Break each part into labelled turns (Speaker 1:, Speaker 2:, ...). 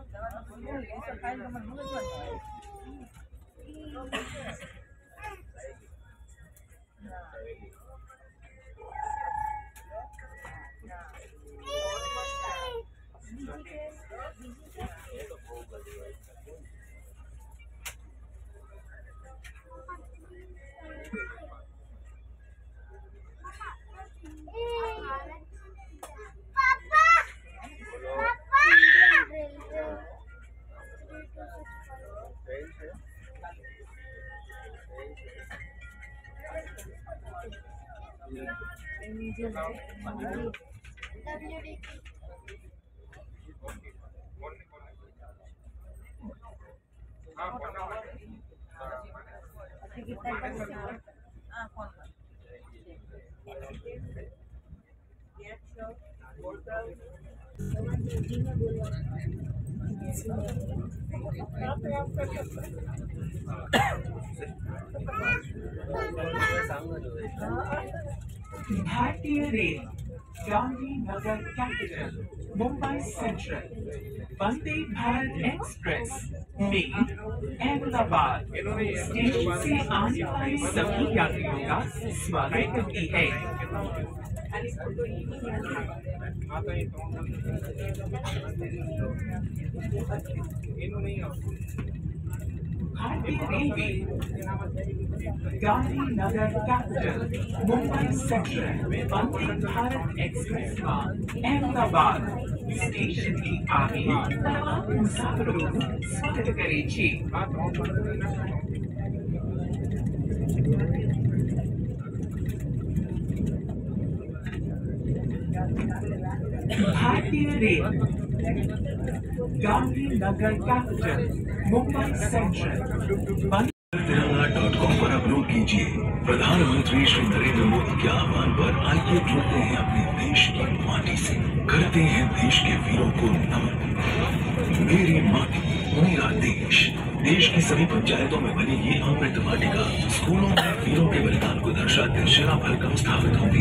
Speaker 1: भारतीय rail Gandhinagar capital Mumbai central Vande Bharat express mail Ahmedabad station से आने वाले सभी यात्रियों का स्वागत करती है। भारतीय railway Gandhinagar capital Mumbai central Vande Bharat express માં અહેમદાબાદ સ્ટેશનથી આગે તમામ મુસાફરોનું સ્વાગત કરે છે। भारतीय rail Gandhinagar capital Mumbai central
Speaker 2: तिरंगा.com पर अपलोड कीजिए। प्रधानमंत्री श्री नरेंद्र मोदी के आह्वान पर आइए जुड़ते हैं अपने देश की माटी से, करते हैं देश के वीरों को नमन। मेरी माटी मेरा देश। देश की सभी पंचायतों में बनी ये अमृत वाटिका स्कूलों में वीरों के बलिदान को दर्शाते शिला फलक स्थापित होंगे।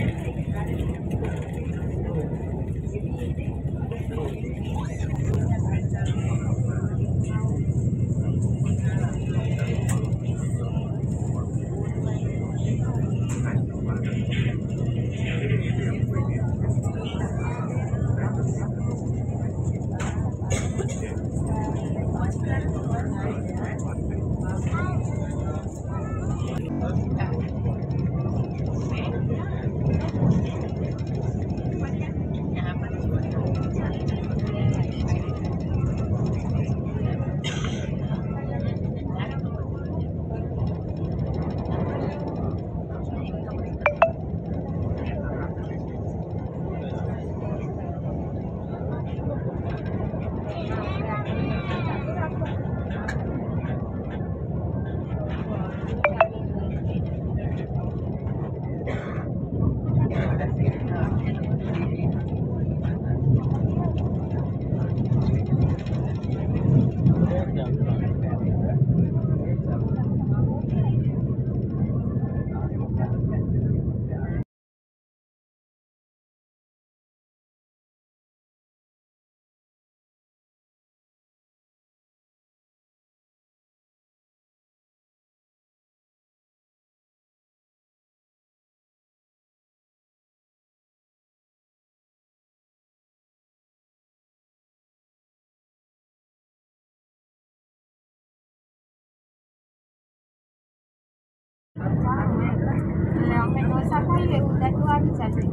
Speaker 3: हमें डोसा खाइए उधर तो आगे चल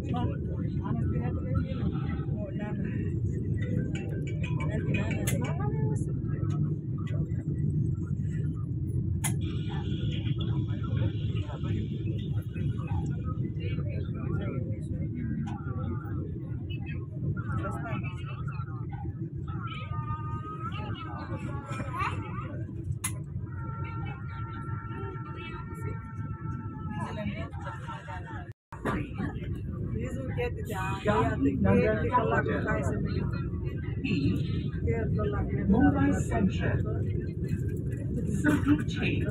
Speaker 1: Gandhinagar capital. E. Mumbai Central. Surat.